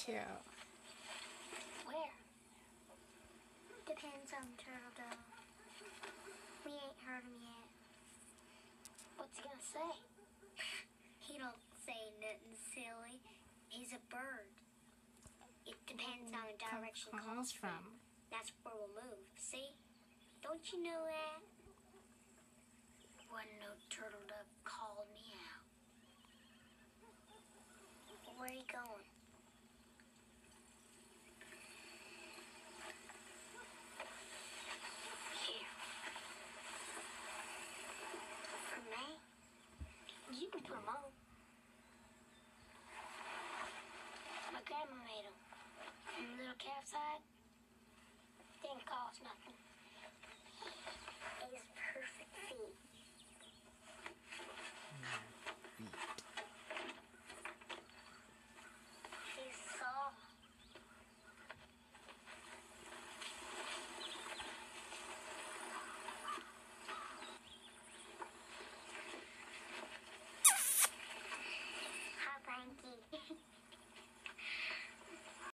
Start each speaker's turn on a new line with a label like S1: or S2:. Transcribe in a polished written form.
S1: to.
S2: Where? Depends on Turtle Dove. We ain't heard him yet. What's he gonna say? He don't say nothing silly. He's a bird. It depends on the direction it calls from. That's where we'll move. See? Don't you know that? Wasn't no Turtle Dove called me out. Where are you going?